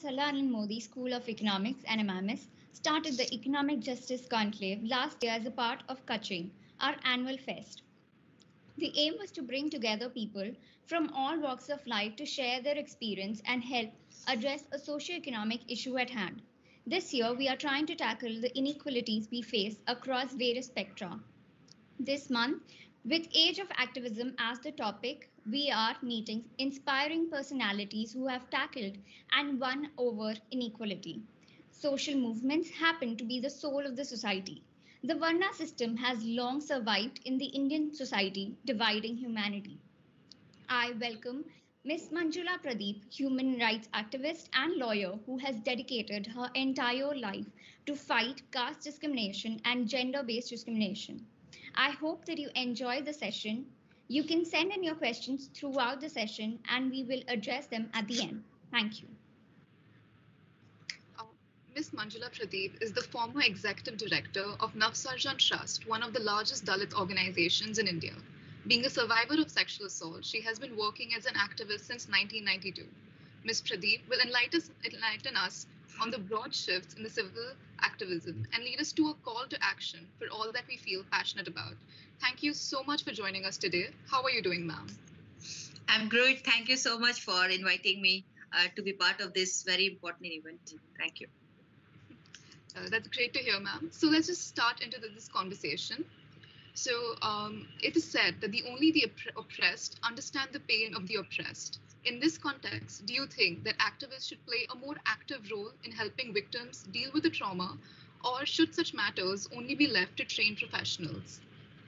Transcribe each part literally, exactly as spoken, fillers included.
Salanand Modi School of Economics and M M S started the Economic Justice Conclave last year as a part of Kaching, our annual fest. The aim was to bring together people from all walks of life to share their experience and help address a socio-economic issue at hand. This year, we are trying to tackle the inequalities we face across various spectra. This month, with Age of Activism as the topic, we are meeting inspiring personalities who have tackled and won over inequality. Social movements happen to be the soul of the society. The Varna system has long survived in the Indian society, dividing humanity. I welcome Miss Manjula Pradeep, human rights activist and lawyer who has dedicated her entire life to fight caste discrimination and gender based discrimination. I hope that you enjoy the session. You can send in your questions throughout the session and we will address them at the end. Thank you. Uh, Miss Manjula Pradeep is the former executive director of Navsarjan Trust, one of the largest Dalit organizations in India. Being a survivor of sexual assault, she has been working as an activist since nineteen ninety-two. Miss Pradeep will enlighten, enlighten us on the broad shifts in the civil activism and lead us to a call to action for all that we feel passionate about. Thank you so much for joining us today. How are you doing, ma'am? I'm great. Thank you so much for inviting me uh, to be part of this very important event. Thank you. Uh, that's great to hear, ma'am. So let's just start into the, this conversation. So um, it is said that the only the opp- oppressed understand the pain of the oppressed. In this context, do you think that activists should play a more active role in helping victims deal with the trauma, or should such matters only be left to trained professionals?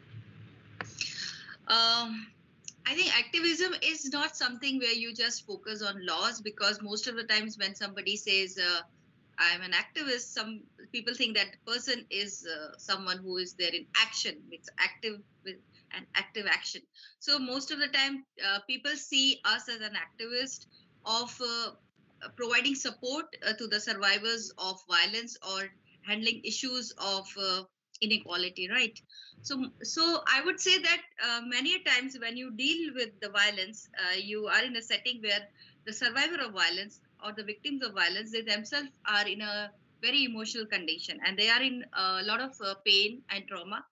Um, I think activism is not something where you just focus on laws, because most of the times when somebody says, uh, I'm an activist, some people think that person is uh, someone who is there in action. It's active with an active action. So most of the time, uh, people see us as an activist of uh, providing support uh, to the survivors of violence or handling issues of uh, inequality, right? So, so I would say that uh, many times when you deal with the violence, uh, you are in a setting where the survivor of violence or the victims of violence, they themselves are in a very emotional condition and they are in a lot of uh, pain and trauma.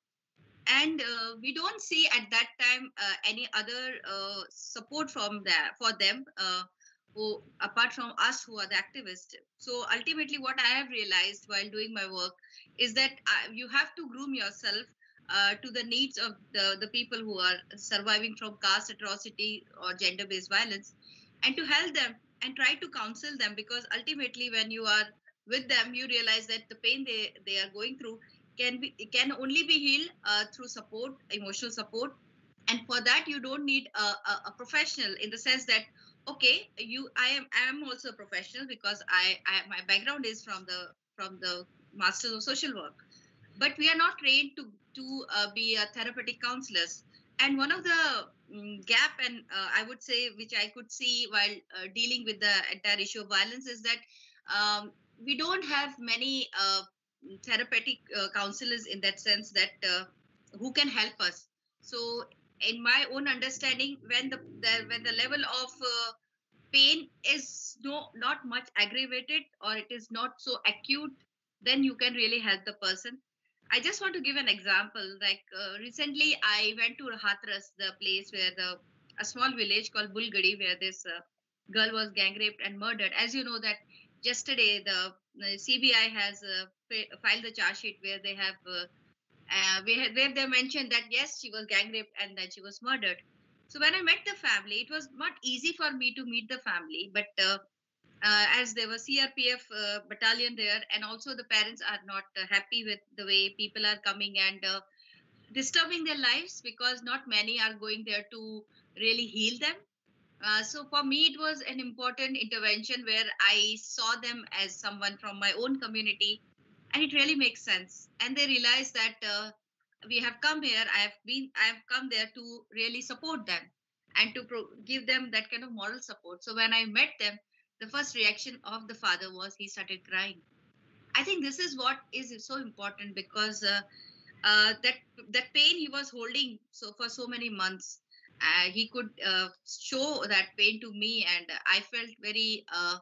And uh, we don't see at that time uh, any other uh, support from that for them, uh, who, apart from us who are the activists. So ultimately, what I have realized while doing my work is that uh, you have to groom yourself uh, to the needs of the, the people who are surviving from caste atrocity or gender-based violence, and to help them and try to counsel them, because ultimately when you are with them, you realize that the pain they, they are going through can be can only be healed uh, through support, emotional support. And for that you don't need a, a, a professional, in the sense that, okay, you i am i am also a professional, because I, I my background is from the from the masters of social work, but we are not trained to to uh, be a therapeutic counselors. And one of the mm, gap, and uh, I would say, which I could see while uh, dealing with the entire issue of violence, is that um, we don't have many uh, therapeutic uh, counselors, in that sense that uh, who can help us. So in my own understanding, when the, the when the level of uh, pain is no not much aggravated, or it is not so acute, then you can really help the person. I just want to give an example. Like uh, recently I went to Hathras, the place where the a small village called Bulgadi, where this uh, girl was gang raped and murdered. As you know that yesterday the, the C B I has uh, fa- filed the charge sheet where they have uh, uh, we had, where they mentioned that yes, she was gang raped and that she was murdered. So when I met the family, it was not easy for me to meet the family, but uh, uh, as there was C R P F uh, battalion there, and also the parents are not uh, happy with the way people are coming and uh, disturbing their lives, because not many are going there to really heal them. Uh, so for me, it was an important intervention where I saw them as someone from my own community, and it really makes sense. And they realize that uh, we have come here. I have been. I have come there to really support them and to pro- give them that kind of moral support. So when I met them, the first reaction of the father was he started crying. I think this is what is so important, because uh, uh, that that pain he was holding so for so many months, uh, he could uh, show that pain to me, and I felt very uh,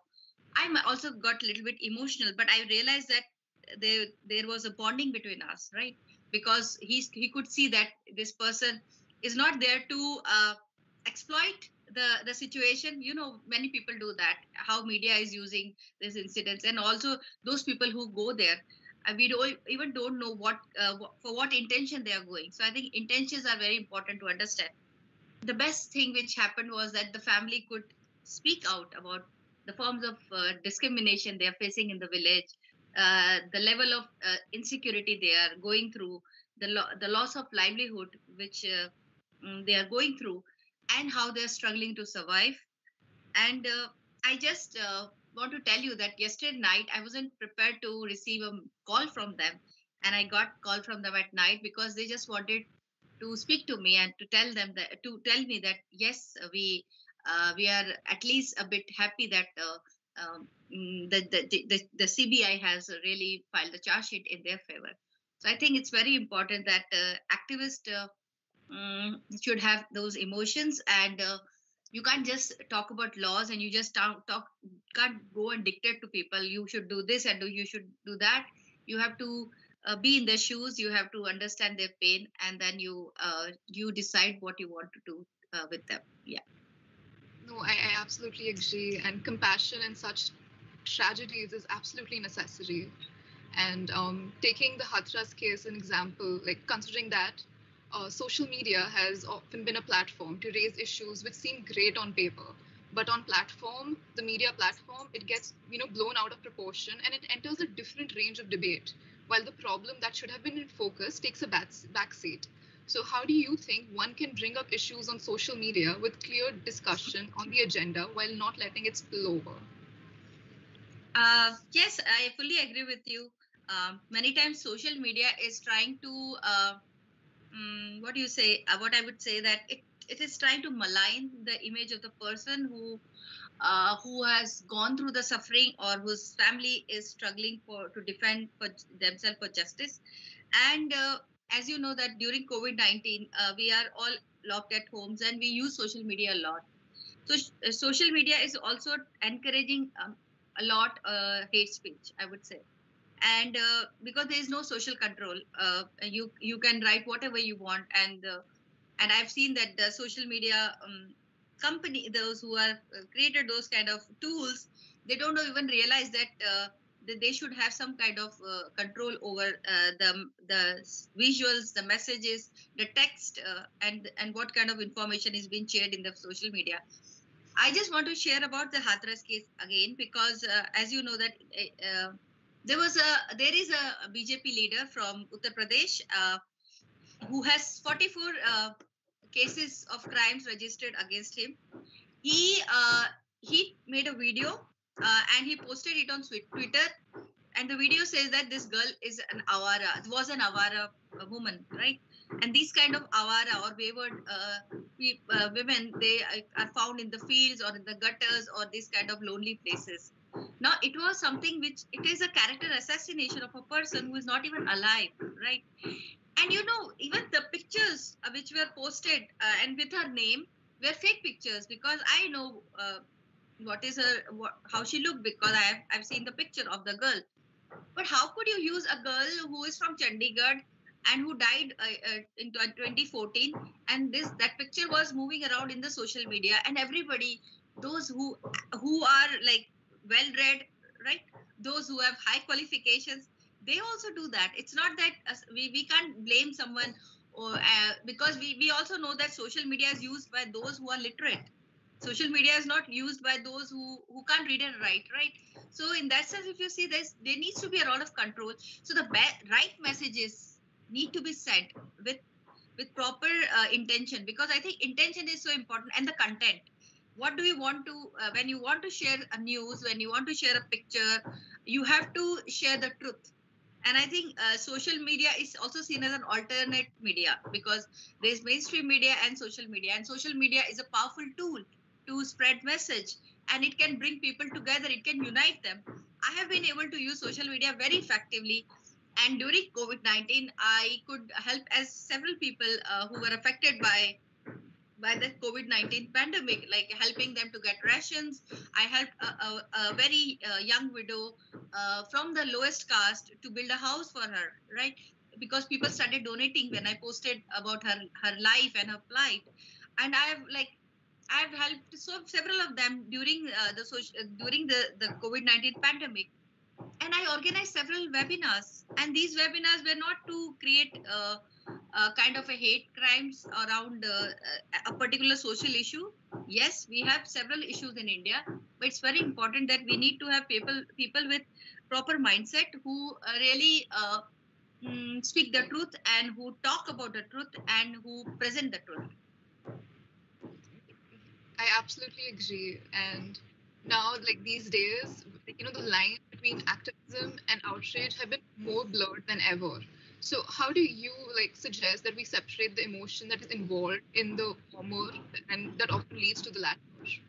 I also got a little bit emotional, but I realized that there there was a bonding between us, right? Because he's he could see that this person is not there to uh, exploit the the situation. You know, many people do that. How media is using these incidents, and also those people who go there, uh, we don't even don't know what uh, wh- for what intention they are going. So I think intentions are very important to understand. The best thing which happened was that the family could speak out about the forms of uh, discrimination they are facing in the village, uh, the level of uh, insecurity they are going through, the lo- the loss of livelihood which uh, mm, they are going through, and how they are struggling to survive. And uh, I just uh, want to tell you that yesterday night I wasn't prepared to receive a call from them, and I got call from them at night because they just wanted to speak to me and to tell them that to tell me that yes, we uh, we are at least a bit happy that uh, um, mm, the, the, the the C B I has really filed a charge sheet in their favor. So I think it's very important that uh, activists uh, mm, should have those emotions, and uh, you can't just talk about laws and you just talk, talk can't go and dictate to people you should do this and do you should do that. You have to uh, be in their shoes, you have to understand their pain, and then you uh, you decide what you want to do uh, with them. Yeah. No, I, I absolutely agree. And compassion in such tragedies is absolutely necessary. And um, taking the Hathras case an example, like considering that uh, social media has often been a platform to raise issues which seem great on paper, but on platform, the media platform, it gets you know blown out of proportion and it enters a different range of debate. While the problem that should have been in focus takes a back backseat. So, how do you think one can bring up issues on social media with clear discussion on the agenda while not letting it spill over? Uh, yes, I fully agree with you. Um, many times social media is trying to uh, mm, what do you say uh, what I would say that it, it is trying to malign the image of the person who uh, who has gone through the suffering or whose family is struggling for to defend for themselves for justice. And uh, as you know that during covid nineteen uh, we are all locked at homes and we use social media a lot. So uh, social media is also encouraging um, a lot uh, hate speech, I would say. And uh, because there is no social control, uh, you you can write whatever you want. And uh, and I've seen that the social media um, company, those who are uh, created those kind of tools, they don't even realize that uh, that they should have some kind of uh, control over uh, the the visuals, the messages, the text, uh, and and what kind of information is being shared in the social media. I just want to share about the Hathras case again because, uh, as you know, that uh, there was a there is a B J P leader from Uttar Pradesh uh, who has forty-four uh, cases of crimes registered against him. He uh, he made a video uh, and he posted it on Twitter. And the video says that this girl is an awara, was an awara uh, woman, right? And these kind of awara or wayward uh, pe- uh, women, they are found in the fields or in the gutters or these kind of lonely places. Now, it was something which it is a character assassination of a person who is not even alive, right? And you know, even the pictures uh, which were posted uh, and with her name were fake pictures because I know uh, what is her, what, how she looked because I have, I've seen the picture of the girl. But how could you use a girl who is from Chandigarh and who died uh, uh, in twenty fourteen, and this that picture was moving around in the social media, and everybody, those who who are like well read, right, those who have high qualifications, they also do that. It's not that uh, we, we can't blame someone or uh, because we, we also know that social media is used by those who are literate. Social media is not used by those who who can't read and write, right? So in that sense, if you see this, there needs to be a lot of control. So the be- right messages need to be sent with with proper uh, intention because I think intention is so important, and the content. What do you want to uh, when you want to share a news, when you want to share a picture, you have to share the truth. And I think uh, social media is also seen as an alternate media because there's mainstream media and social media, and social media is a powerful tool to spread message, and it can bring people together, it can unite them. I have been able to use social media very effectively, and during covid nineteen I could help as several people uh, who were affected by by the COVID nineteen pandemic, like helping them to get rations. I helped a, a, a very uh, young widow uh, from the lowest caste to build a house for her, right? Because people started donating when I posted about her her life and her plight, and I've like I've helped so several of them during uh, the social, during the the COVID nineteen pandemic, and I organized several webinars. And these webinars were not to create uh, uh, kind of a hate crimes around uh, a particular social issue. Yes, we have several issues in India, but it's very important that we need to have people people with proper mindset who uh, really uh, mm, speak the truth and who talk about the truth and who present the truth. I absolutely agree. And now, like these days, you know, the line between activism and outrage have been more blurred than ever. So, how do you like suggest that we separate the emotion that is involved in the former and that often leads to the latter?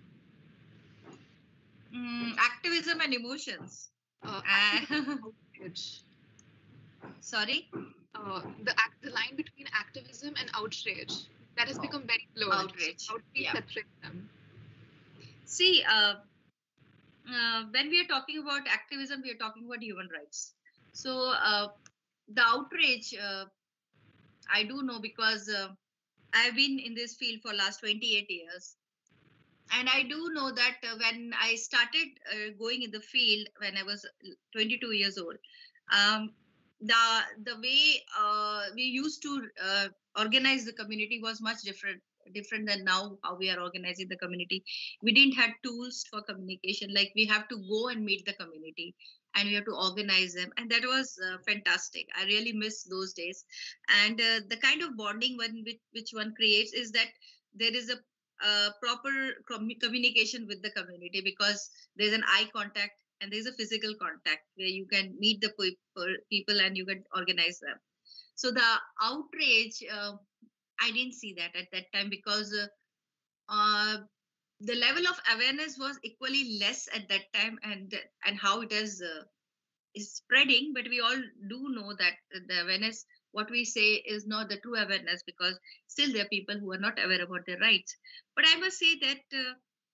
Mm, activism and emotions. Uh, Uh, outrage. Sorry? Uh, the act, the line between activism and outrage that has Oh, become very blurred. outrage. So how do we Yeah. separate them? See, uh, uh, when we are talking about activism, we are talking about human rights. So uh, the outrage, uh, I do know because uh, I've been in this field for last twenty-eight years. And I do know that uh, when I started uh, going in the field when I was twenty-two years old, um, the the way uh, we used to uh, organize the community was much different different than now how we are organizing the community. We didn't have tools for communication, like we have to go and meet the community and we have to organize them, and that was uh, fantastic. I really miss those days. And uh, the kind of bonding one which, which one creates is that there is a uh, proper com- communication with the community, because there's an eye contact and there's a physical contact where you can meet the pe- people and you can organize them. So the outrage, uh, I didn't see that at that time, because uh, uh, the level of awareness was equally less at that time, and and how it is uh, is spreading. But we all do know that the awareness, what we say, is not the true awareness, because still there are people who are not aware about their rights. But I must say that uh,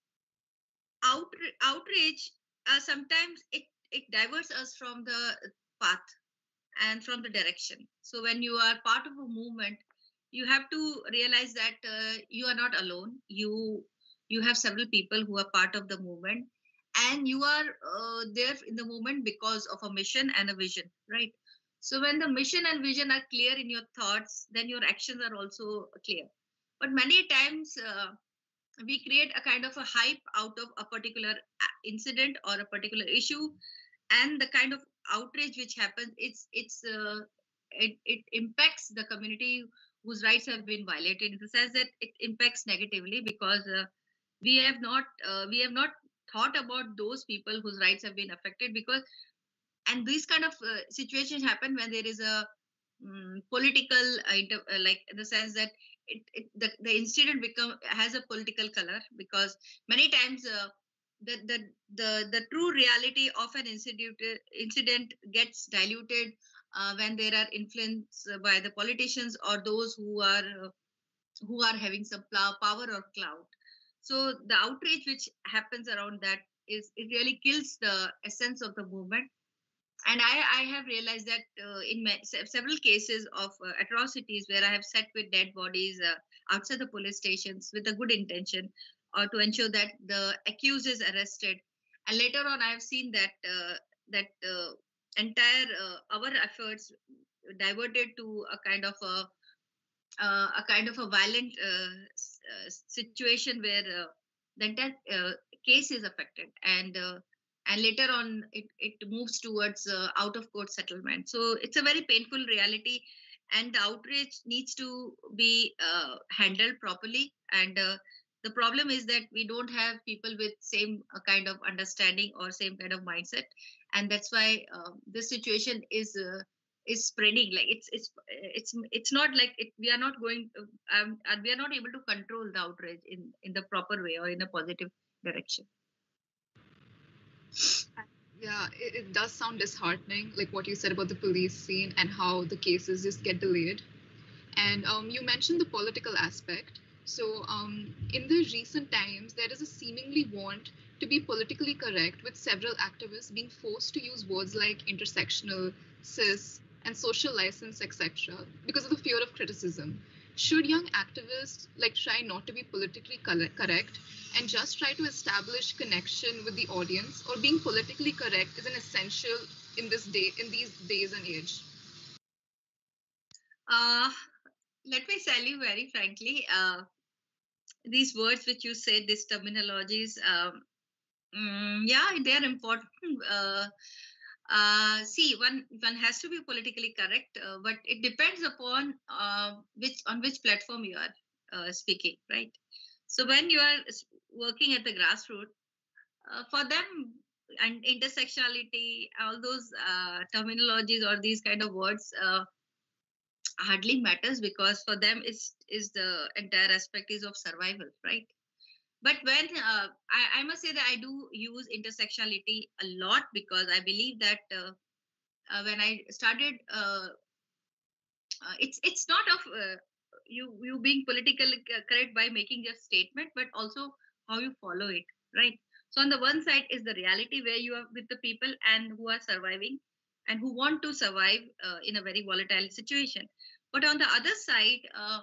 outra- outrage uh, sometimes it it diverts us from the path and from the direction. So when you are part of a movement, you have to realize that uh, you are not alone. You you have several people who are part of the movement, and you are uh, there in the movement because of a mission and a vision, right? So when the mission and vision are clear in your thoughts, then your actions are also clear. But many times uh, we create a kind of a hype out of a particular incident or a particular issue, and the kind of outrage which happens, it's it's uh, it, it impacts the community whose rights have been violated, in the sense that it impacts negatively, because uh, we have not uh, we have not thought about those people whose rights have been affected. Because and these kind of uh, situations happen when there is a um, political uh, inter- uh, like in the sense that it, it the, the incident become has a political color, because many times uh, the, the the the true reality of an incident incident gets diluted uh, when there are influence by the politicians or those who are uh, who are having some plow- power or clout. So the outrage which happens around that is, it really kills the essence of the movement. And I, I have realized that uh, in ma- se- several cases of uh, atrocities where I have sat with dead bodies uh, outside the police stations with a good intention, or to ensure that the accused is arrested, and later on I have seen that uh, that uh, entire uh, our efforts diverted to a kind of a uh, a kind of a violent uh, s- uh, situation where uh, the entire uh, case is affected, and uh, and later on it, it moves towards uh, out of court settlement. So it's a very painful reality, and the outrage needs to be uh, handled properly. And uh, the problem is that we don't have people with same uh, kind of understanding or same kind of mindset, and that's why uh, this situation is uh, is spreading. Like it's it's it's it's not like it, we are not going um, and we are not able to control the outrage in in the proper way or in a positive direction. Yeah, it, it does sound disheartening, like what you said about the police scene and how the cases just get delayed. And um, you mentioned the political aspect. So, um, in the recent times, there is a seemingly want to be politically correct, with several activists being forced to use words like intersectional, cis, and social license, et cetera, because of the fear of criticism. Should young activists like try not to be politically cor- correct and just try to establish connection with the audience, or being politically correct is an essential in this day, in these days and age? Uh, let me tell you very frankly, uh, these words which you said, these terminologies, um, mm, yeah, they are important. Uh, uh, see, one one has to be politically correct, uh, but it depends upon uh, which on which platform you are uh, speaking, right? So when you are s- working at the grassroots, uh, for them, and intersectionality, all those uh, terminologies or these kind of words uh, hardly matters, because for them is is the entire aspect is of survival, right? But when uh, I, I must say that I do use intersectionality a lot, because I believe that uh, uh, when I started, uh, uh, it's it's not of uh, you you being politically c- correct by making just statement, but also how you follow it, right? So on the one side is the reality where you are with the people and who are surviving and who want to survive uh, in a very volatile situation. But on the other side, uh,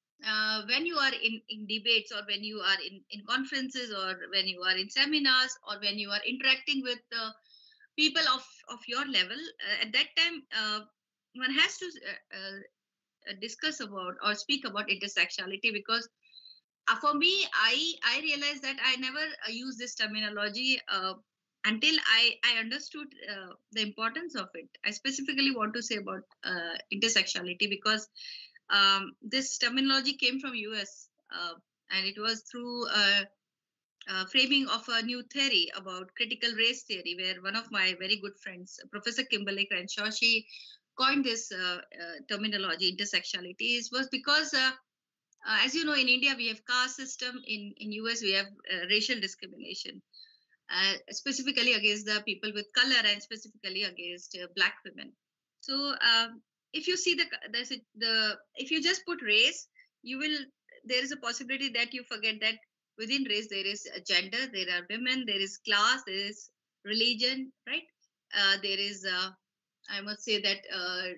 uh, when you are in, in debates, or when you are in, in conferences, or when you are in seminars, or when you are interacting with uh, people of, of your level, uh, at that time, uh, one has to uh, uh, uh, discuss about or speak about intersectionality, because uh, for me, i i realized that I never uh, use this terminology uh, until i i understood uh, the importance of it. I specifically want to say about uh, intersectionality, because um, this terminology came from us, uh, and it was through uh, uh, framing of a new theory about critical race theory, where one of my very good friends, Professor Kimberly Crenshaw, she coined this uh, uh, terminology, intersectionality. It was because, uh, uh, as you know, in India we have caste system. In in U S we have uh, racial discrimination, uh, specifically against the people with color, and specifically against uh, black women. So um, if you see the the the if you just put race, you will there is a possibility that you forget that within race there is a gender, there are women, there is class, there is religion, right? Uh, there is uh, I must say that uh,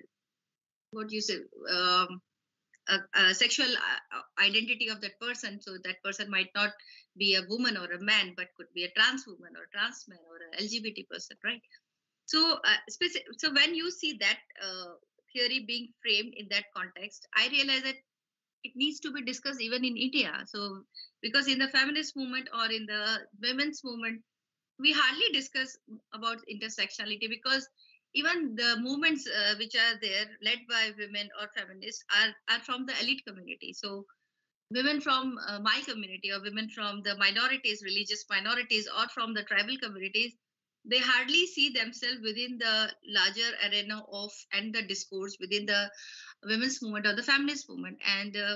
what you say. Um, a, a sexual uh, identity of that person. So that person might not be a woman or a man, but could be a trans woman or trans man or an L G B T person, right? So, uh, speci- so when you see that uh, theory being framed in that context, I realize that it needs to be discussed even in India. So, because in the feminist movement or in the women's movement, we hardly discuss about intersectionality, because even the movements uh, which are there led by women or feminists are, are from the elite community. So women from uh, my community, or women from the minorities, religious minorities, or from the tribal communities, they hardly see themselves within the larger arena of and the discourse within the women's movement or the feminist movement. And uh,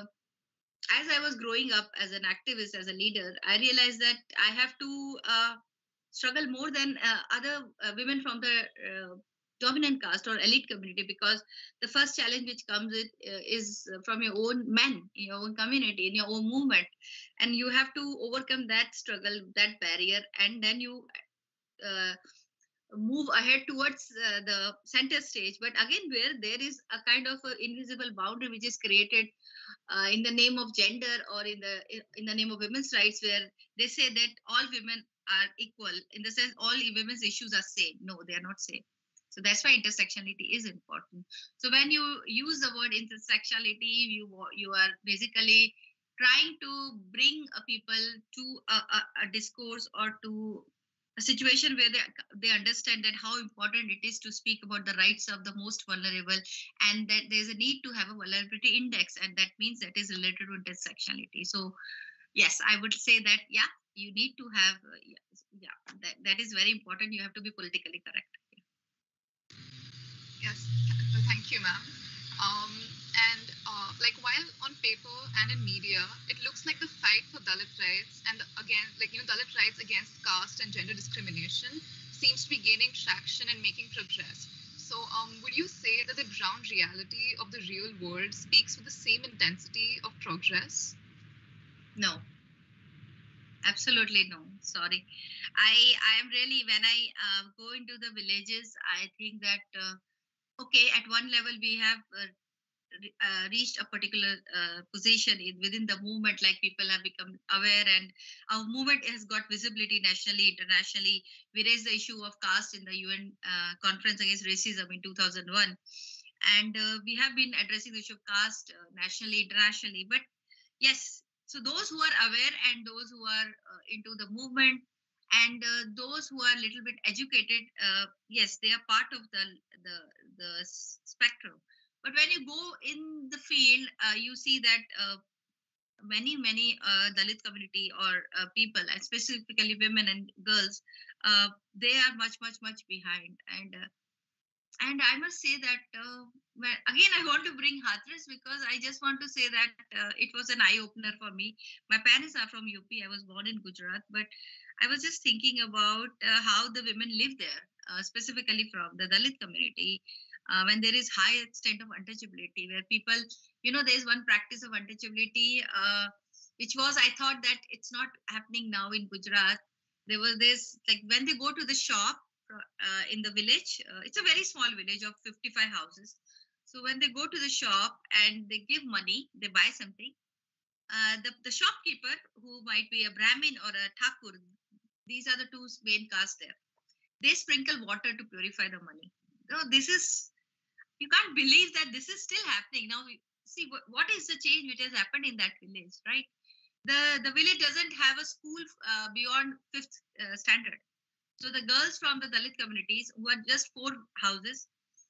as I was growing up as an activist, as a leader, I realized that I have to uh, struggle more than uh, other uh, women from the uh, dominant caste or elite community, because the first challenge which comes with uh, is from your own men in your own community, in your own movement, and you have to overcome that struggle, that barrier, and then you uh, move ahead towards uh, the center stage. But again, where there is a kind of a invisible boundary which is created uh, in the name of gender, or in the in the name of women's rights, where they say that all women are equal, in the sense all women's issues are same. No, they are not same. So that's why intersectionality is important. So when you use the word intersectionality, you you are basically trying to bring a people to a, a, a discourse, or to a situation where they, they understand that how important it is to speak about the rights of the most vulnerable, and that there's a need to have a vulnerability index, and that means that is related to intersectionality. So yes, I would say that, yeah, you need to have uh, yeah, yeah that, that is very important. You have to be politically correct. Yes, th- thank you, ma'am. Um, and uh, like while on paper and in media, it looks like the fight for Dalit rights and again, like you know, Dalit rights against caste and gender discrimination seems to be gaining traction and making progress. So, um, would you say that the ground reality of the real world speaks with the same intensity of progress? No, absolutely no. Sorry. I I am really, when I uh, go into the villages, I think that uh, okay, at one level we have uh, re- uh, reached a particular uh, position in, within the movement, like people have become aware, and our movement has got visibility nationally, internationally. We raised the issue of caste in the U N uh, conference against racism in two thousand one, and uh, we have been addressing the issue of caste uh, nationally, internationally. But yes, so those who are aware and those who are uh, into the movement, and uh, those who are a little bit educated, uh, yes, they are part of the the the s- spectrum. But when you go in the field, uh, you see that uh, many many uh, Dalit community or uh, people, and specifically women and girls, uh, they are much much much behind. And uh, and I must say that uh, well, again, I want to bring Hathras, because I just want to say that uh, it was an eye opener for me. My parents are from U P. I was born in Gujarat, but I was just thinking about uh, how the women live there, uh, specifically from the Dalit community. Uh, when there is high extent of untouchability, where people, you know, there is one practice of untouchability, uh, which was, I thought that it's not happening now in Gujarat. There was this, like, when they go to the shop uh, in the village. Uh, it's a very small village of fifty-five houses. So when they go to the shop and they give money, they buy something. Uh, the, the shopkeeper, who might be a Brahmin or a Thakur, these are the two main castes there. They sprinkle water to purify the money. So this is, you can't believe that this is still happening. Now, we, see what, what is the change which has happened in that village, right? The, the village doesn't have a school uh, beyond fifth uh, standard. So the girls from the Dalit communities, who are just four houses,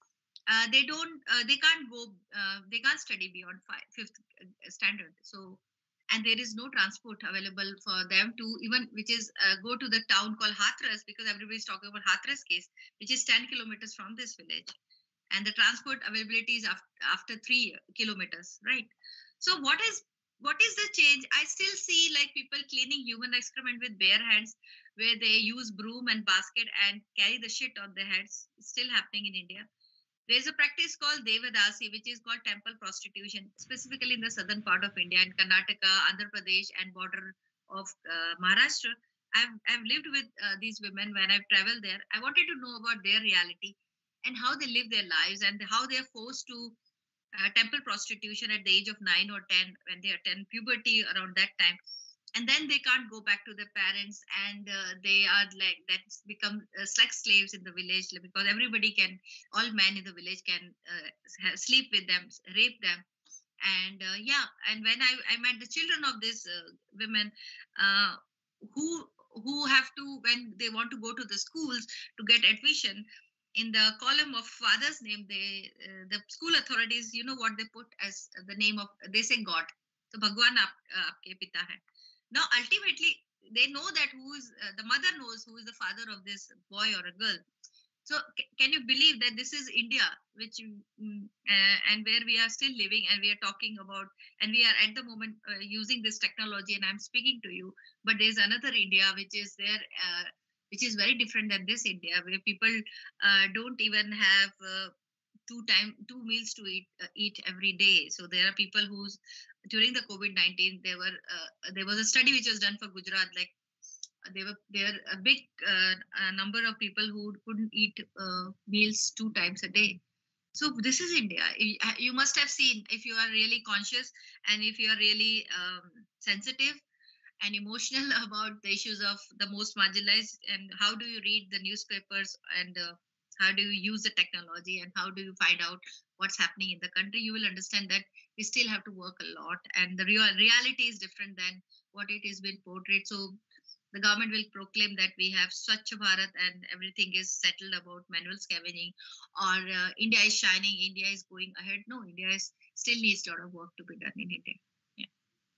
uh, they don't, uh, they can't go, uh, they can't study beyond five, fifth uh, standard. So, and there is no transport available for them to even, which is uh, go to the town called Hathras, because everybody's talking about Hathras case, which is ten kilometers from this village, and the transport availability is after, after three kilometers, right? So what is what is the change? I still see like people cleaning human excrement with bare hands, where they use broom and basket and carry the shit on their heads. It's still happening in India. There's a practice called Devadasi, which is called temple prostitution, specifically in the southern part of India, in Karnataka, Andhra Pradesh, and border of uh, Maharashtra. I've, I've lived with uh, these women when I've traveled there. I wanted to know about their reality and how they live their lives, and how they're forced to uh, temple prostitution at the age of nine or ten, when they attend puberty around that time. And then they can't go back to their parents, and uh, they are like, that's become uh, sex slaves in the village, because everybody can, all men in the village can uh, ha- sleep with them, rape them. And uh, yeah, and when I, I met the children of these uh, women, uh, who who have to, when they want to go to the schools to get admission, in the column of father's name, they uh, the school authorities, you know what they put as the name of, they say God. So Bhagwan aap, uh, aapke pita hai. Now ultimately they know that who is uh, the mother knows who is the father of this boy or a girl. So c- can you believe that this is India, which mm, uh, and where we are still living, and we are talking about, and we are at the moment uh, using this technology, and I'm speaking to you. But there's another India which is there, uh, which is very different than this India, where people uh, don't even have uh, two time two meals to eat uh, eat every day. So there are people who's, during the COVID nineteen, there were uh, there was a study which was done for Gujarat, like there were there were a big uh, uh, number of people who couldn't eat uh, meals two times a day. So this is India. You you must have seen, if you are really conscious, and if you are really um, sensitive and emotional about the issues of the most marginalized, and how do you read the newspapers, and uh, how do you use the technology, and how do you find out what's happening in the country, you will understand that we still have to work a lot, and the real reality is different than what it is been portrayed. So the government will proclaim that we have Swachh Bharat and everything is settled about manual scavenging, or uh, India is shining, India is going ahead. No, India is still needs a lot of work to be done in India. Yeah.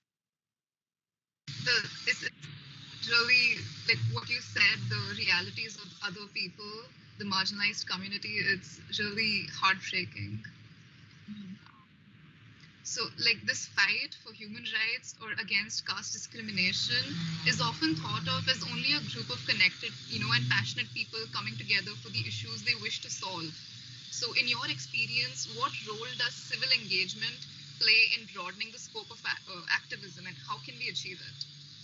The, it's, it's really like what you said, the realities of other people, the marginalized community, it's really heartbreaking. Mhm. So, like this fight for human rights or against caste discrimination is often thought of as only a group of connected, you know, and passionate people coming together for the issues they wish to solve. So, in your experience, what role does civil engagement play in broadening the scope of a- uh, activism, and how can we achieve it?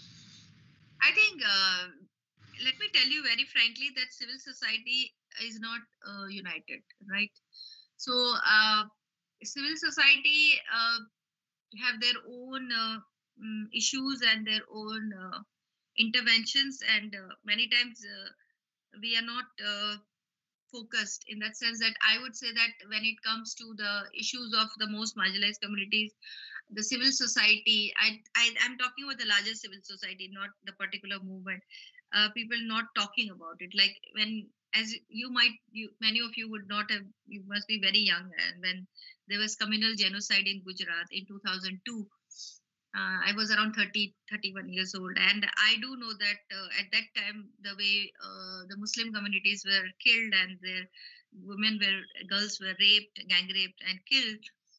I think, uh, let me tell you very frankly that civil society is not uh, united, right? So, uh, civil society uh, have their own uh, mm, issues and their own uh, interventions, and uh, many times uh, we are not uh, focused in that sense that I would say that when it comes to the issues of the most marginalized communities, the civil society, I, I I'm talking about the larger civil society, not the particular movement. Uh, people not talking about it. Like when, as you might, you many of you would not have, you must be very young, and when there was communal genocide in Gujarat in two thousand two. Uh, I was around thirty, thirty-one years old, and I do know that uh, at that time, the way uh, the Muslim communities were killed and their women were, girls were raped, gang raped, and killed.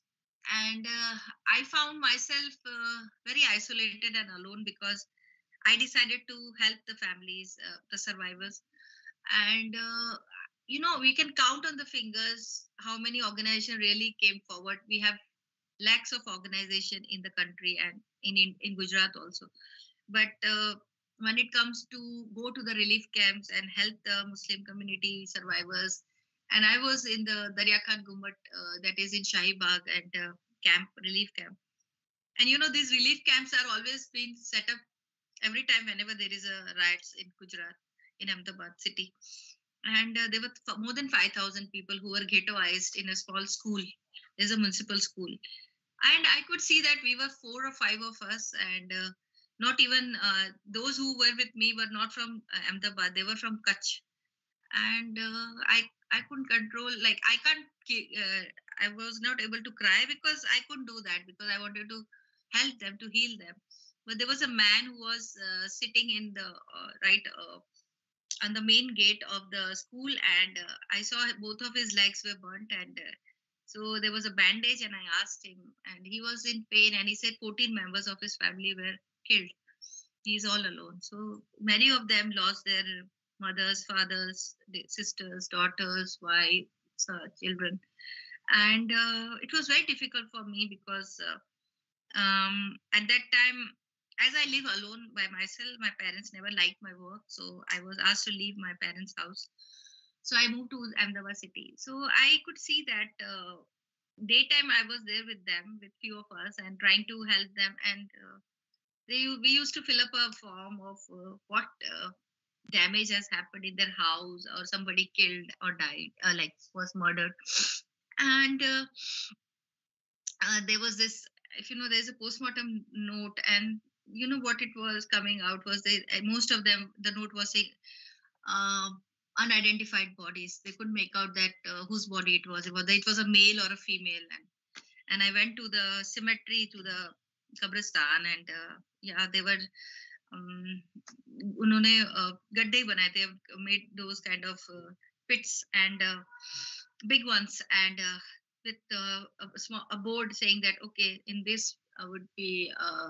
And uh, I found myself uh, very isolated and alone because I decided to help the families, uh, the survivors. And, uh, you know, we can count on the fingers how many organizations really came forward. We have lakhs of organization in the country and in, in, in Gujarat also. But uh, when it comes to go to the relief camps and help the Muslim community survivors, and I was in the Darya Khan Gumbat, uh, that is in Shahi Bagh, and uh, camp, relief camp. And you know, these relief camps are always being set up every time whenever there is a riots in Gujarat, in Ahmedabad city. And uh, there were f- more than five thousand people who were ghettoized in a small school. There's a municipal school, and I could see that we were four or five of us, and uh, not even uh, those who were with me were not from uh, Ahmedabad. They were from Kutch, and uh, I I couldn't control, like I can't ki- uh, I was not able to cry because I couldn't do that because I wanted to help them, to heal them. But there was a man who was uh, sitting in the uh, right uh, on the main gate of the school, and uh, I saw both of his legs were burnt, and uh, so there was a bandage, and I asked him, and he was in pain, and he said fourteen members of his family were killed. He's all alone. So many of them lost their mothers, fathers, the sisters, daughters, wives, uh, children, and uh, it was very difficult for me because uh, um, at that time, as I live alone by myself, my parents never liked my work, so I was asked to leave my parents' house. So I moved to Ahmedabad city. So I could see that uh, daytime I was there with them, with few of us, and trying to help them. And uh, they we used to fill up a form of uh, what uh, damage has happened in their house, or somebody killed or died, uh, like was murdered. And uh, uh, there was this, if you know, there's a postmortem note, and you know what it was coming out was they uh, most of them, the note was saying uh, unidentified bodies. They couldn't make out that uh, whose body it was, whether it was a male or a female. and and I went to the cemetery, to the kabristan, and uh, yeah, they were um, उन्होंने uh, गड्ढे बनाए थे, made those kind of uh, pits, and uh, big ones, and uh, with uh, a, small, a board saying that okay, in this uh, would be uh,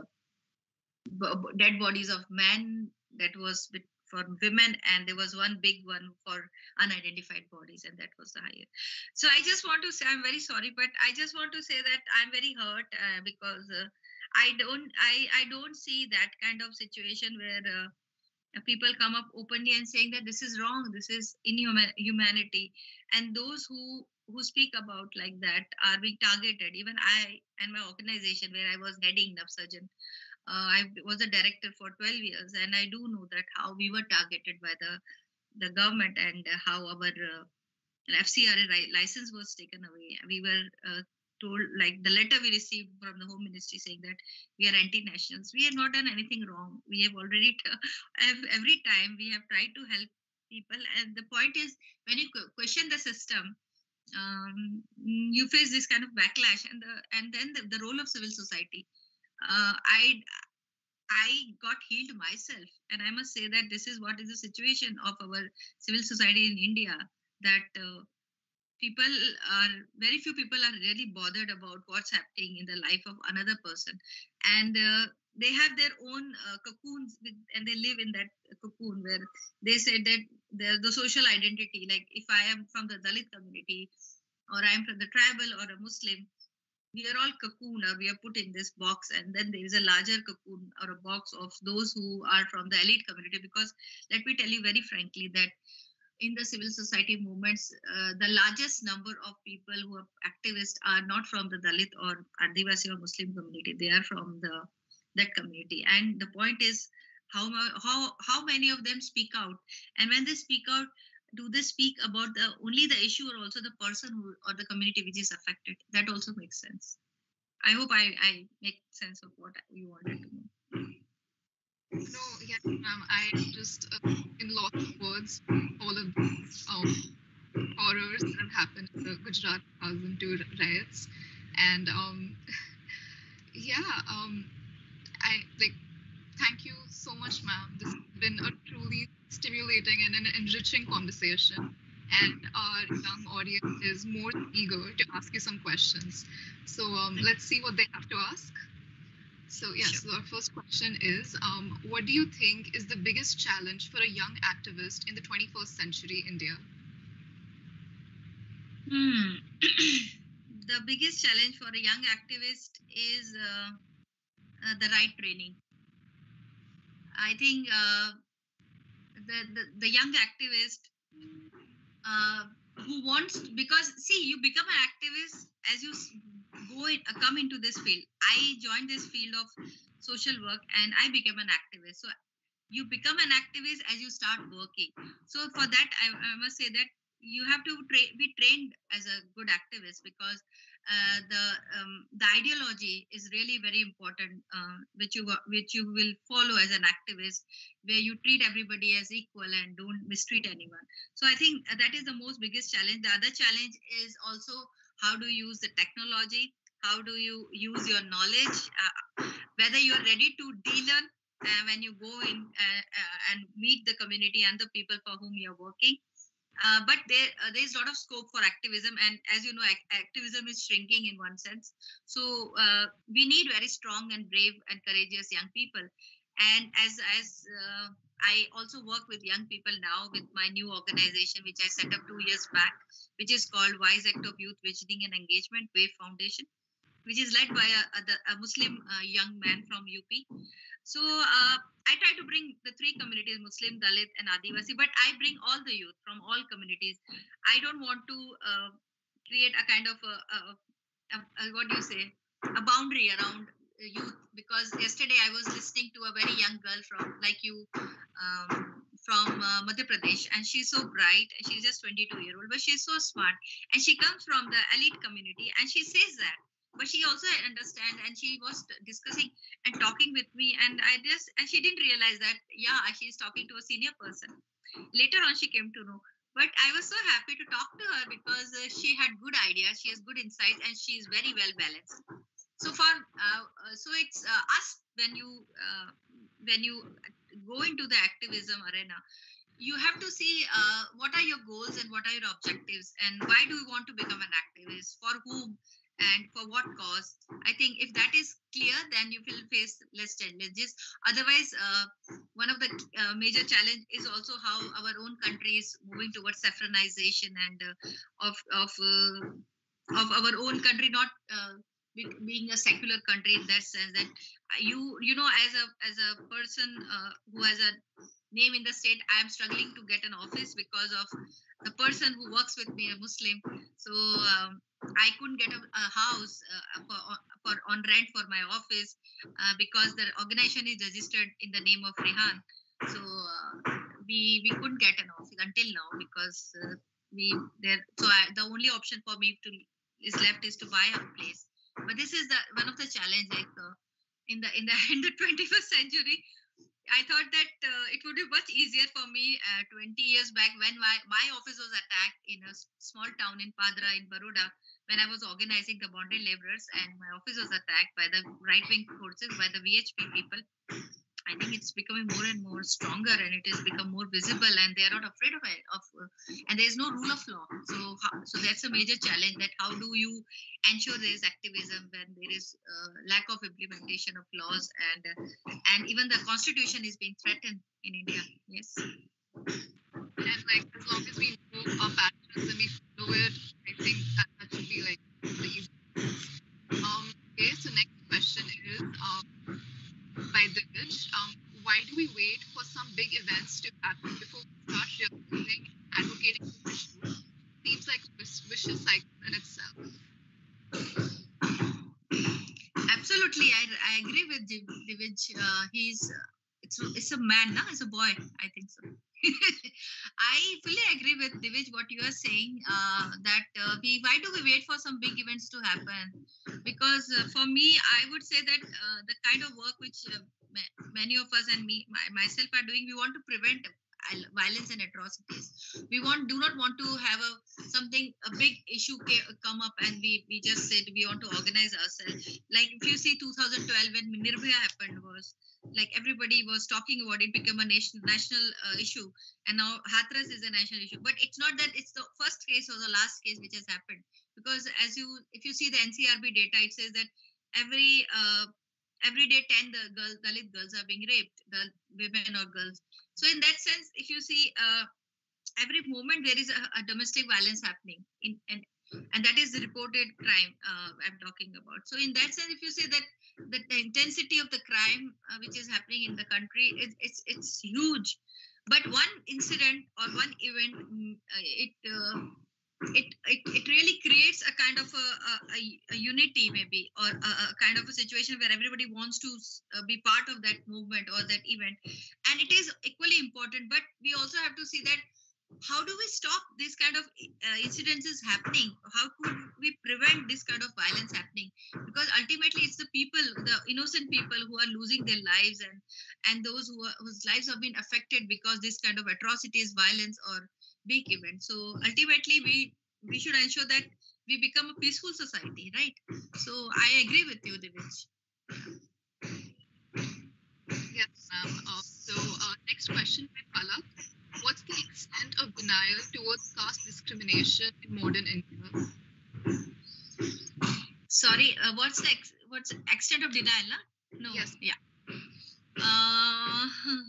b- b- dead bodies of men, that was with, for women, and there was one big one for unidentified bodies, and that was the higher. So I just want to say I'm very sorry, but I just want to say that I'm very hurt uh, because uh, I don't I I don't see that kind of situation where uh, uh, people come up openly and saying that this is wrong, this is inhuman humanity, and those who who speak about like that are being targeted. Even I and my organization, where I was heading, Navsurjan, uh, I was a director for twelve years, and I do know that how we were targeted by the the government, and uh, how our uh, F C R A ri- license was taken away. We were uh, told, like the letter we received from the Home Ministry saying that we are anti-nationals. We have not done anything wrong. We have already t- ev- every time we have tried to help people, and the point is when you que- question the system, um, you face this kind of backlash, and the and then the, the role of civil society. Uh, I I got healed myself, and I must say that this is what is the situation of our civil society in India. That uh, people are very few people are really bothered about what's happening in the life of another person, and uh, they have their own uh, cocoons with, and they live in that cocoon where they said that the, the social identity, like if I am from the Dalit community, or I'm from the tribal or a Muslim, we are all cocoon, or we are put in this box, and then there is a larger cocoon or a box of those who are from the elite community. Because let me tell you very frankly that in the civil society movements, uh, the largest number of people who are activists are not from the Dalit or Adivasi or Muslim community. They are from the that community. And the point is, how how how many of them speak out? And when they speak out, do they speak about the only the issue, or also the person who, or the community which is affected? That also makes sense. I hope I, I make sense of what you wanted to know. No, yes, ma'am. I just, uh, in lots of words, all of these um, horrors that have happened in the Gujarat two thousand two riots, and um, yeah, um, I like. Thank you so much, ma'am. This has been a truly stimulating and an enriching conversation. And our young audience is more than eager to ask you some questions. So um, let's see what they have to ask. So yes, Sure. so our first question is, um, what do you think is the biggest challenge for a young activist in the twenty-first century India? Hmm. The biggest challenge for a young activist is uh, uh, the right training. I think uh, the, the the young activist uh, who wants, because see, you become an activist as you s- go in, uh, come into this field. I joined this field of social work and I became an activist. So you become an activist as you start working. So for that, I, I must say that you have to tra- be trained as a good activist, because uh, the um, the ideology is really very important, uh, which you wa- which you will follow as an activist, where you treat everybody as equal and don't mistreat anyone. So I think that is the most biggest challenge. The other challenge is also how do you use the technology, how do you use your knowledge, uh, whether you are ready to de-learn uh, when you go in uh, uh, and meet the community and the people for whom you're working. Uh, but there, uh, there is a lot of scope for activism, and as you know, ac- activism is shrinking in one sense. So uh, we need very strong and brave and courageous young people. And as as uh, I also work with young people now with my new organization, which I set up two years back, which is called Wise Act of Youth Visioning and Engagement Wave Foundation, which is led by a, a, a Muslim uh, young man from U P. So uh, I try to bring the three communities, Muslim, Dalit, and Adivasi, but I bring all the youth from all communities. I don't want to uh, create a kind of a, a, a, a what do you say, a boundary around youth, because yesterday I was listening to a very young girl from like you, um, from uh, Madhya Pradesh, and she's so bright. She's just twenty-two year old, but she's so smart, and she comes from the elite community, and she says that. But she also understands, and she was discussing and talking with me, and I just and she didn't realize that yeah, she's talking to a senior person. Later on, she came to know. But I was so happy to talk to her because uh, she had good ideas, she has good insights, and she is very well balanced. So for uh, uh, so it's uh, us when you uh, when you go into the activism arena, you have to see uh, what are your goals and what are your objectives, and why do you want to become an activist, for whom and for what cause. I think if that is clear, then you will face less challenges. Otherwise, uh, one of the uh, major challenge is also how our own country is moving towards saffronization and uh, of of uh, of our own country not uh, be- being a secular country, in that sense that you you know, as a as a person uh, who has a name in the state, I am struggling to get an office because of the person who works with me, a Muslim. So um, I couldn't get a, a house uh, for, for on rent for my office uh, because the organization is registered in the name of Rehan. So uh, we we couldn't get an office until now because uh, we there. So I, the only option for me to is left is to buy a place. But this is the one of the challenge, like uh, in the in the in the twenty-first century. I thought that uh, it would be much easier for me uh, twenty years back when my, my office was attacked in a s- small town in Padra in Baroda, when I was organizing the bonded laborers, and my office was attacked by the right wing forces, by the V H P people. I think it's becoming more and more stronger, and it has become more visible, and they are not afraid of it. Of uh, and there is no rule of law. So, how, so that's a major challenge. That how do you ensure there is activism when there is uh, lack of implementation of laws, and uh, and even the constitution is being threatened in India. Yes. And like as long as we know our passions and we follow it, I think that, that should be like the easy. Um, vicious cycle in itself. Absolutely, I, I agree with Div- Divij. Uh, he's uh, it's it's a man, no? It's a boy. I think so. I fully agree with Divij what you are saying. Uh, that uh, we why do we wait for some big events to happen? Because uh, for me, I would say that uh, the kind of work which uh, ma- many of us and me my, myself are doing, we want to prevent al- violence and atrocities. We want do not want to have a something a big issue ca- come up and we we just said we want to organize ourselves. Like if you see two thousand twelve when Nirbhaya happened, was like everybody was talking about it, became a nation, national uh, issue, and now Hathras is a national issue. But it's not that it's the first case or the last case which has happened, because as you if you see the N C R B data, it says that every uh, every day ten the girl, Dalit girls are being raped, the women or girls. So in that sense, if you see uh, every moment there is a, a domestic violence happening in and and that is the reported crime uh, I'm talking about. So in that sense, if you say that that the intensity of the crime uh, which is happening in the country is it's it's huge, but one incident or one event mm, uh, it uh, it, it it really creates a kind of a, a, a, a unity maybe, or a, a kind of a situation where everybody wants to uh, be part of that movement or that event, and it is equally important. But we also have to see that how do we stop this kind of uh, incidences happening? How could we prevent this kind of violence happening? Because ultimately it's the people, the innocent people who are losing their lives, and and those who are, whose lives have been affected because this kind of atrocities, violence, or big events. So ultimately we we should ensure that we become a peaceful society, right? So I agree with you, Divij. Yes, ma'am. Uh, so, uh, next question by Palak. What's the extent of denial towards caste discrimination in modern India? Sorry, uh, what's the ex- what's the extent of denial? Huh? No. Yes. Yeah. Uh,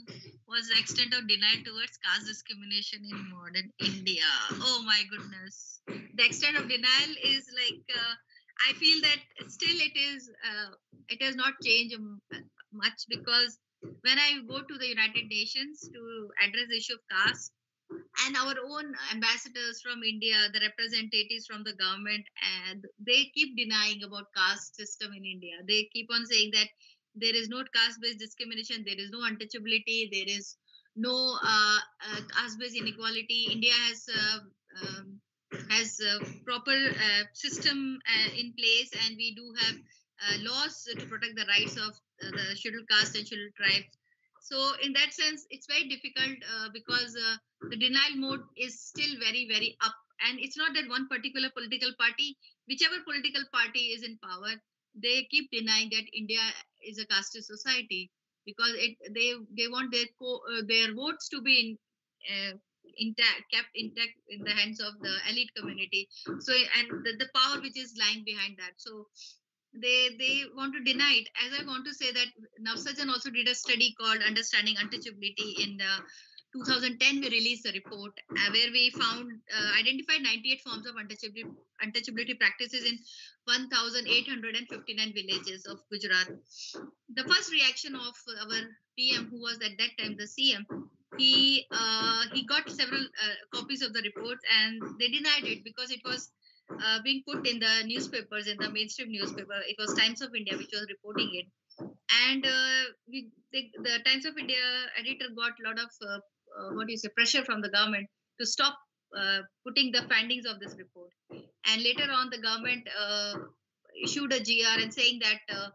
was the extent of denial towards caste discrimination in modern India? Oh my goodness. The extent of denial is like uh, I feel that still it is uh, it has not changed um, much, because when I go to the United Nations to address the issue of caste, and our own ambassadors from India, the representatives from the government, and they keep denying about caste system in India. They keep on saying that there is no caste-based discrimination, there is no untouchability, there is no uh, uh, caste-based inequality. India has uh, um, has a proper uh, system uh, in place, and we do have uh, laws to protect the rights of uh, the scheduled caste and scheduled tribes. So in that sense, it's very difficult uh, because uh, the denial mode is still very, very up. And it's not that one particular political party, whichever political party is in power, they keep denying that India is a caste society, because it they they want their co- uh, their votes to be in, uh, intact, kept intact in the hands of the elite community. So and the, the power which is lying behind that. So they they want to deny it. As I want to say that Navsajan also did a study called Understanding Untouchability in the two thousand ten. We released a report uh, where we found uh, identified ninety-eight forms of untouchability, untouchability practices in one thousand eight hundred fifty-nine villages of Gujarat. The first reaction of our P M, who was at that time the C M, he uh, he got several uh, copies of the report, and they denied it because it was uh, being put in the newspapers, in the mainstream newspaper. It was Times of India which was reporting it, and uh, we, the, the Times of India editor got a lot of uh, uh, what do you say pressure from the government to stop uh, putting the findings of this report. And later on, the government uh, issued a G R and saying that uh,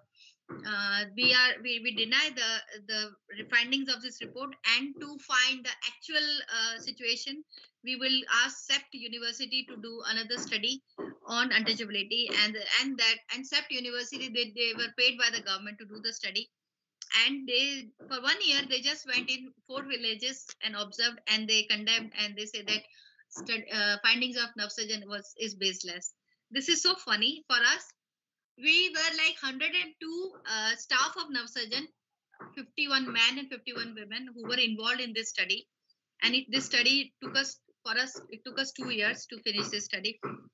uh, we are we, we deny the the findings of this report, and to find the actual uh, situation, we will ask C E P T University to do another study on untouchability, and and that and C E P T University, they, they were paid by the government to do the study, and they for one year they just went in four villages and observed, and they condemned, and they say that stud, uh, findings of Navsajan was is baseless. This is so funny for us. We were like one hundred two uh, staff of Navsajan, fifty-one men and fifty-one women who were involved in this study, and it, this study took us for us it took us two years to finish this study.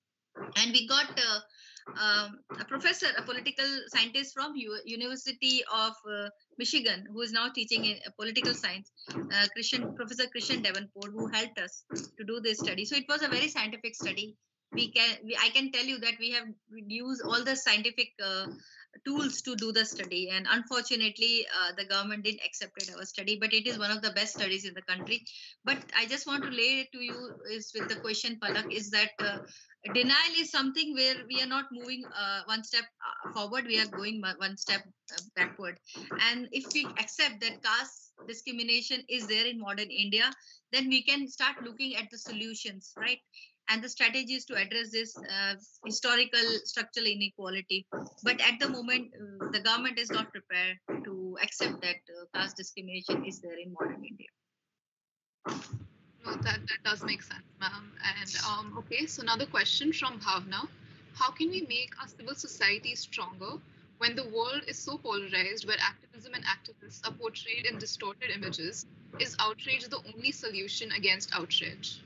And we got uh, um, a professor, a political scientist from U- University of uh, Michigan, who is now teaching in uh, political science, uh, Christian Professor Christian Davenport, who helped us to do this study. So it was a very scientific study, we can we, I can tell you that we have used all the scientific uh, tools to do the study, and unfortunately uh, the government didn't accept our study, but it is one of the best studies in the country. But I just want to lay it to you is with the question, Palak, is that uh, denial is something where we are not moving uh, one step uh, forward, we are going mo- one step uh, backward. And if we accept that caste discrimination is there in modern India, then we can start looking at the solutions, right? And the strategies to address this uh, historical structural inequality. But at the moment, uh, the government is not prepared to accept that uh, caste discrimination is there in modern India. No, that, that does make sense, ma'am. And um, okay, so another question from Bhavna. How can we make our civil society stronger when the world is so polarized, where activism and activists are portrayed in distorted images? Is outrage the only solution against outrage?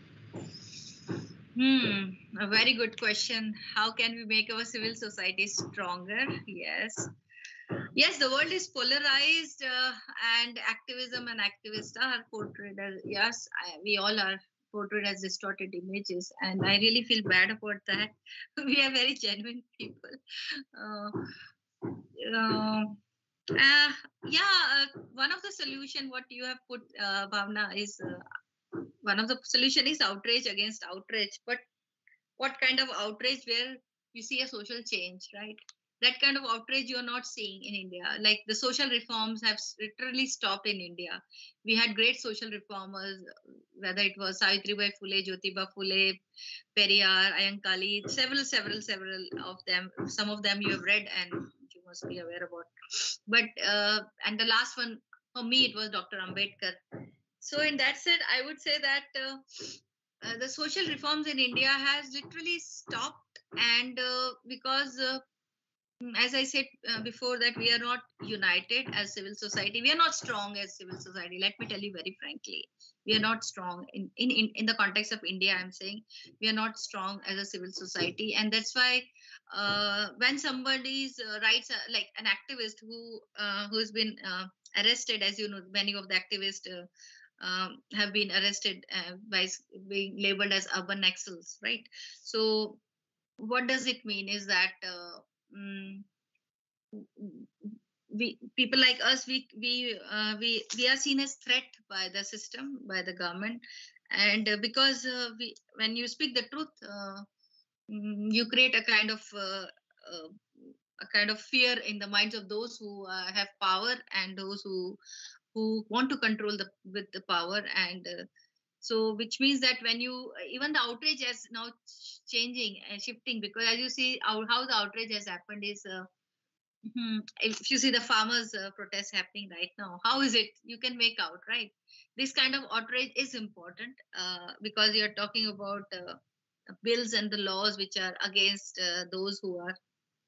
Hmm, a very good question. How can we make our civil society stronger? Yes. Yes, the world is polarized, uh, and activism and activists are portrayed as, yes, I, we all are portrayed as distorted images. And I really feel bad about that. We are very genuine people. Uh, uh, uh, yeah, uh, one of the solution what you have put, uh, Bhavna, is uh, one of the solution is outrage against outrage. But what kind of outrage where you see a social change, right? That kind of outrage you're not seeing in India. Like the social reforms have s- literally stopped in India. We had great social reformers, whether it was Savitribai Phule, Jyotiba Phule, Periyar, Ayankali, several, several, several of them. Some of them you have read and you must be aware about. But uh, and the last one for me it was Doctor Ambedkar. So in that sense, I would say that uh, uh, the social reforms in India has literally stopped, and uh, because uh, mm, as I said uh, before, that we are not united as civil society, we are not strong as civil society. Let me tell you very frankly, we are not strong in in in, in the context of India. I'm saying we are not strong as a civil society, and that's why uh, when somebody's uh, rights, uh, like an activist who uh, who's been uh, arrested, as you know, many of the activists. Uh, um, have been arrested uh, by s- being labeled as urban naxals, right? So, what does it mean? Is that uh, mm, we people like us, we we uh, we we are seen as threat by the system, by the government, and uh, because uh, we when you speak the truth, uh, mm, you create a kind of uh, uh, a kind of fear in the minds of those who uh, have power and those who who want to control the with the power. And uh, so which means that when you even the outrage is now ch- changing and shifting, because as you see how, how the outrage has happened is uh, hmm, if you see the farmers uh, protests happening right now, how is it you can make out, right? This kind of outrage is important uh, because you're talking about uh, bills and the laws which are against uh, those who are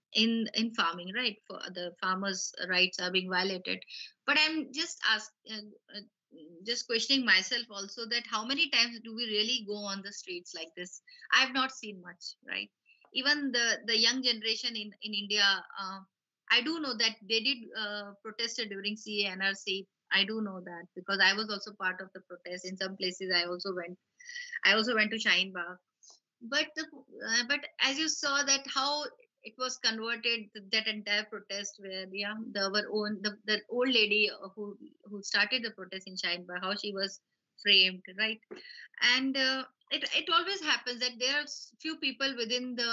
in in farming, right? For the farmers rights are being violated. But I'm just ask uh, uh, just questioning myself also, that how many times do we really go on the streets like this? I have not seen much, right? Even the the young generation in in India, uh, I do know that they did uh, protested during C A N R C. I do know that because I was also part of the protest. In some places I also went, I also went to Shine Bagh. But the uh, but as you saw that how it was converted, th- that entire protest where, yeah, the our own the, the old lady uh, who who started the protest in Shine, how she was framed, right? And uh, it it always happens that there are s- few people within the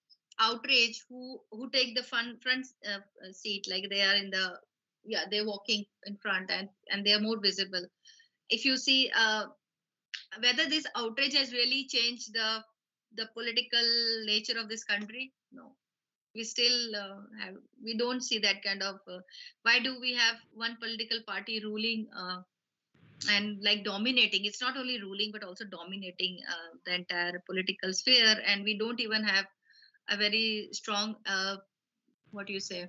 outrage who who take the front front uh, uh, seat, like they are in the, yeah, they're walking in front, and and they are more visible. If you see uh, whether this outrage has really changed the the political nature of this country, no. We still uh, have, we don't see that kind of uh, why do we have one political party ruling uh, and like dominating? It's not only ruling but also dominating uh, the entire political sphere, and we don't even have a very strong uh, what do you say,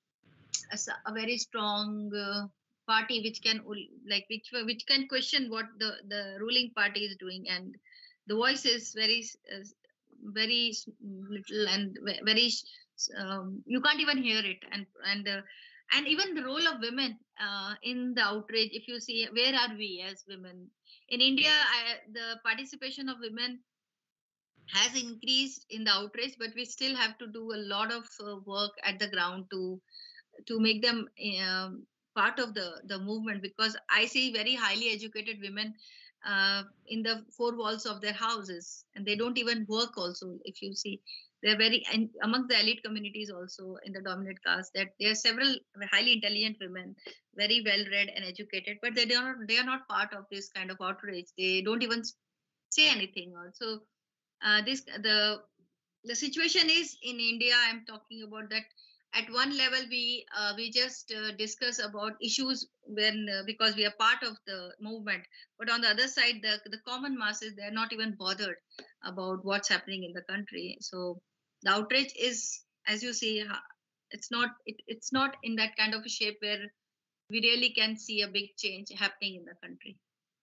a, s- a very strong uh, party which can ul- like which which can question what the the ruling party is doing. And the voice is very s- uh, very s- little and ve- very s- um, you can't even hear it. And and uh, and even the role of women uh, in the outrage, if you see, where are we as women in India? I, the participation of women has increased in the outrage, but we still have to do a lot of uh, work at the ground to to make them um, part of the the movement, because I see very highly educated women uh, in the four walls of their houses, and they don't even work also. If you see, they're very, and among the elite communities also in the dominant caste, that there are several highly intelligent women, very well read and educated, but they are not, they are not part of this kind of outrage. They don't even say anything also. Uh, this the the situation is in India, I'm talking about, that at one level we uh, we just uh, discuss about issues when uh, because we are part of the movement, but on the other side, the the common masses, they're not even bothered about what's happening in the country. So the outrage is, as you see, ha- it's not it, it's not in that kind of a shape where we really can see a big change happening in the country.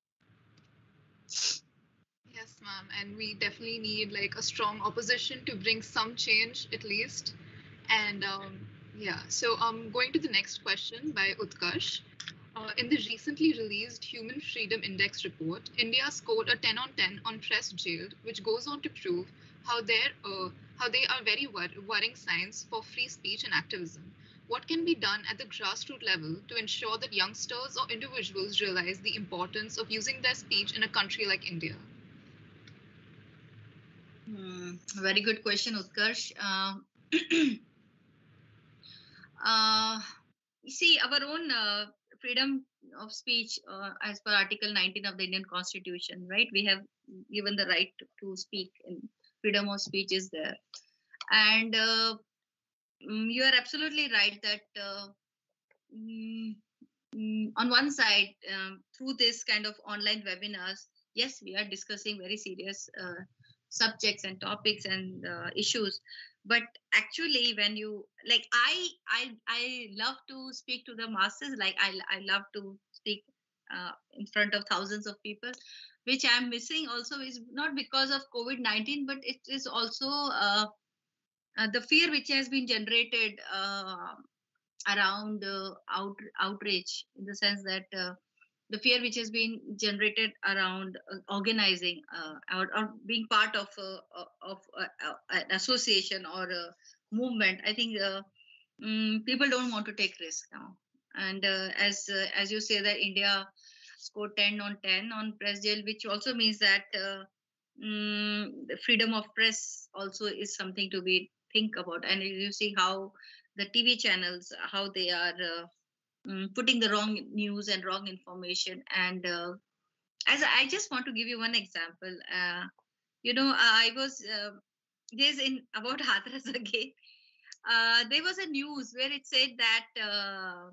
Yes, ma'am. And we definitely need like a strong opposition to bring some change at least. And um, yeah, so um, going to the next question by Utkarsh. Uh, in the recently released Human Freedom Index report, India scored a ten on ten on press jailed, which goes on to prove how, they're, uh, how they are very wor- worrying signs for free speech and activism. What can be done at the grassroots level to ensure that youngsters or individuals realize the importance of using their speech in a country like India? Hmm, very good question, Utkarsh. Uh, uh, you see, our own uh, freedom of speech, uh, as per Article nineteen of the Indian Constitution, right? We have given the right to, to speak, and freedom of speech is there. And uh, mm, you are absolutely right that uh, mm, mm, on one side, um, through this kind of online webinars, yes, we are discussing very serious uh, subjects and topics and uh, issues. But actually, when you like, I I I love to speak to the masses. Like I I love to speak uh, in front of thousands of people. Which I'm missing also is not because of COVID nineteen, but it is also uh, uh, the fear which has been generated Uh, around uh, out, outrage, in the sense that uh, the fear which has been generated around uh, organizing uh, or, or being part of a, of a, a, an association or a movement. I think uh, mm, people don't want to take risk now. And uh, as uh, as you say that India scored ten on ten on press jail, which also means that uh, mm, the freedom of press also is something to be think about. And you see how the T V channels, how they are uh, mm, putting the wrong news and wrong information. And uh, as I just want to give you one example, uh, you know, I was uh, there's in about Hathras again. Uh, there was a news where it said that uh,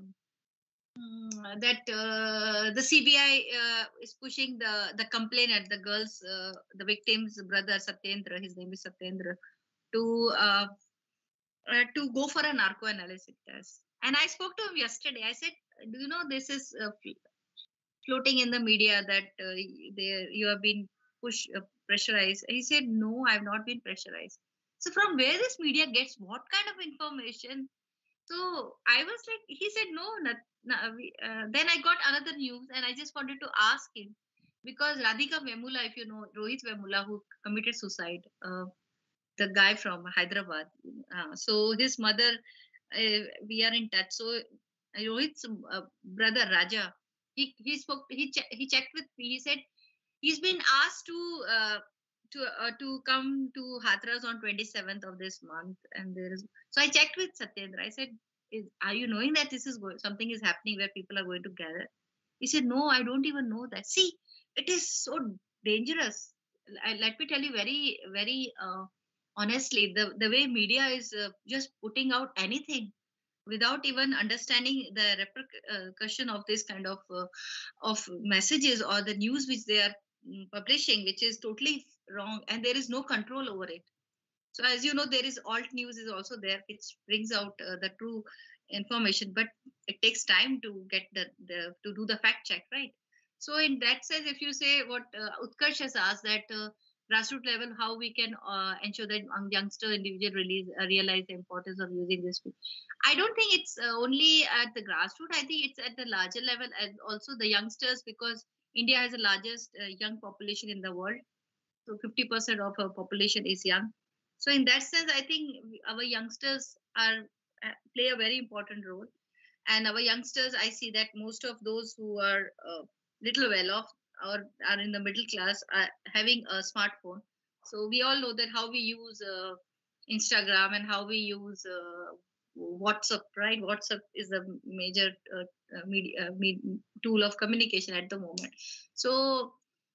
mm, that uh, the C B I uh, is pushing the the complainant, the girl's, uh, the victim's brother Satyendra, his name is Satyendra, to uh, uh, to go for a narco analysis test. And I spoke to him yesterday. I said, "Do you know this is uh, floating in the media that uh, they, you have been push uh, pressurized?" He said, "No, I've not been pressurized." So from where this media gets what kind of information? So I was like, he said, "No, not, not, we, uh, then I got another news, and I just wanted to ask him, because Radhika Vemula, if you know Rohit Vemula, who committed suicide, uh, the guy from Hyderabad. Uh, so his mother, uh, we are in touch. So uh, Rohit's uh, brother Raja, he he spoke, he che- he checked with me. He said he's been asked to uh, to uh, to come to Hathras on twenty-seventh of this month, and there is. So I checked with Satyendra. I said, is, "Are you knowing that this is going, something is happening where people are going to gather?" He said, "No, I don't even know that." See, it is so dangerous. I, let me tell you very very uh, honestly, the the way media is uh, just putting out anything without even understanding the repercussion of this kind of uh, of messages or the news which they are mm, publishing, which is totally wrong, and there is no control over it. So as you know, there is alt news is also there, which brings out uh, the true information, but it takes time to get the, the to do the fact check, right? So in that sense, if you say what uh, Utkarsh has asked, that uh, grassroots level, how we can uh, ensure that young- youngster individual release, uh, realize the importance of using this tool. I don't think it's uh, only at the grassroots. I think it's at the larger level, and also the youngsters, because India has the largest uh, young population in the world. So fifty percent of our population is young. So in that sense, I think our youngsters are uh, play a very important role. And our youngsters, I see that most of those who are uh, little well off or are in the middle class are having a smartphone. So we all know that how we use uh, Instagram and how we use uh, WhatsApp, right? WhatsApp is the major uh, uh, media, uh, med- tool of communication at the moment. So,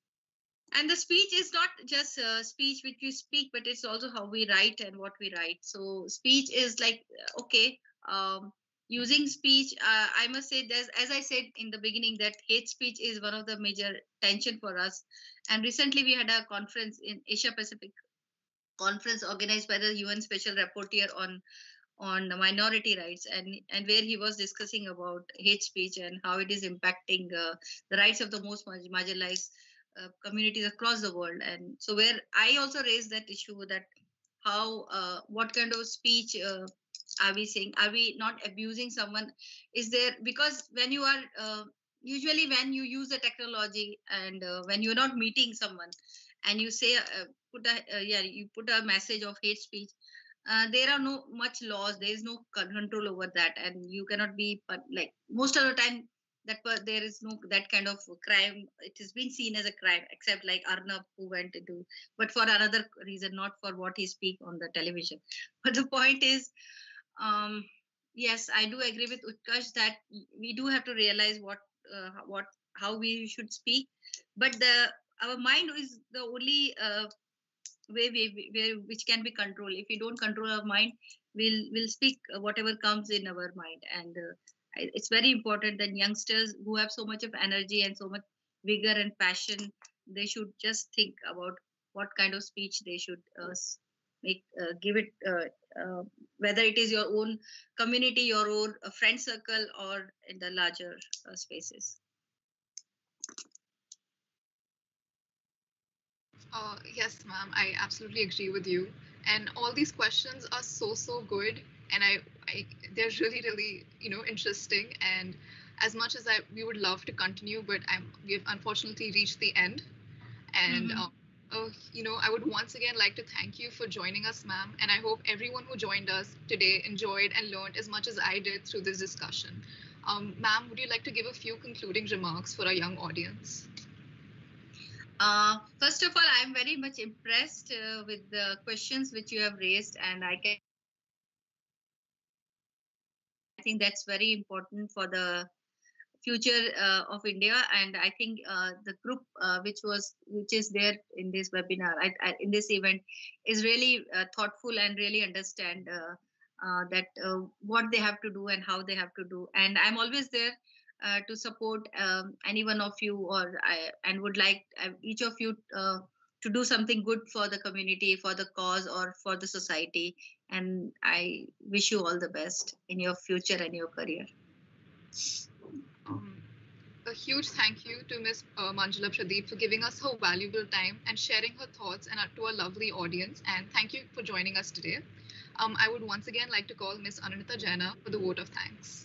and the speech is not just uh, speech which we speak, but it's also how we write and what we write. So speech is like uh, okay, um, using speech, uh, I must say, there's, as I said in the beginning, that hate speech is one of the major tension for us. And recently we had a conference in Asia Pacific, conference organized by the UN Special Rapporteur on on minority rights, and and where he was discussing about hate speech and how it is impacting uh, the rights of the most marginalized uh, communities across the world. And so where I also raised that issue, that how uh, what kind of speech uh, are we saying, are we not abusing someone, is there, because when you are uh, usually when you use the technology and uh, when you're not meeting someone and you say uh, put a uh, yeah, you put a message of hate speech, uh, there are no much laws, there is no con- control over that, and you cannot be, but like most of the time that per- there is no that kind of crime, it is being seen as a crime, except like Arnab who went into, but for another reason, not for what he speak on the television. But the point is, um yes, I do agree with Utkarsh that we do have to realize what uh, what how we should speak, but the our mind is the only uh, way we, where which can be controlled. If we don't control our mind, we'll we'll speak uh, whatever comes in our mind. And uh, I- it's very important that youngsters who have so much of energy and so much vigor and passion, they should just think about what kind of speech they should uh, s- make uh, give it, uh, uh, whether it is your own community, your own uh, friend circle, or in the larger uh, spaces. Uh, yes, ma'am, I absolutely agree with you. And all these questions are so, so good. And I, I, they're really, really, you know, interesting. And as much as I, we would love to continue, but I'm, we've unfortunately reached the end. And, Mhm. uh, uh, you know, I would once again like to thank you for joining us, ma'am. And I hope everyone who joined us today enjoyed and learned as much as I did through this discussion. Um, ma'am, would you like to give a few concluding remarks for our young audience? Uh, first of all, I'm very much impressed uh, with the questions which you have raised, and I can I think that's very important for the future uh, of India. And I think uh, the group uh, which was which is there in this webinar, I, I, in this event, is really uh, thoughtful and really understand uh, uh, that uh, what they have to do and how they have to do. And I'm always there uh, to support um, any one of you, or I and would like uh, each of you uh, to do something good for the community, for the cause, or for the society. And I wish you all the best in your future and your career. Um, a huge thank you to Miss Uh, Manjula Pradeep for giving us her valuable time and sharing her thoughts and uh, to our lovely audience. And thank you for joining us today. Um, I would once again like to call Miss Ananita Jaina for the vote of thanks.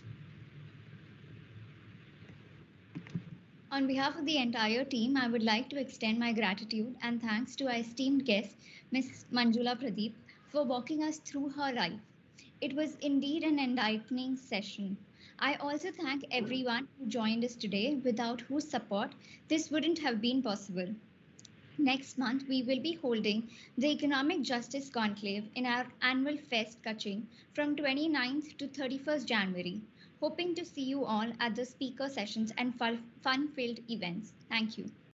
On behalf of the entire team, I would like to extend my gratitude and thanks to our esteemed guest, Miss Manjula Pradeep, for walking us through her life. It was indeed an enlightening session. I also thank everyone who joined us today, without whose support this wouldn't have been possible. Next month, we will be holding the Economic Justice Conclave in our annual Fest Kaching from twenty-ninth to thirty-first January. Hoping to see you all at the speaker sessions and fun filled events. Thank you.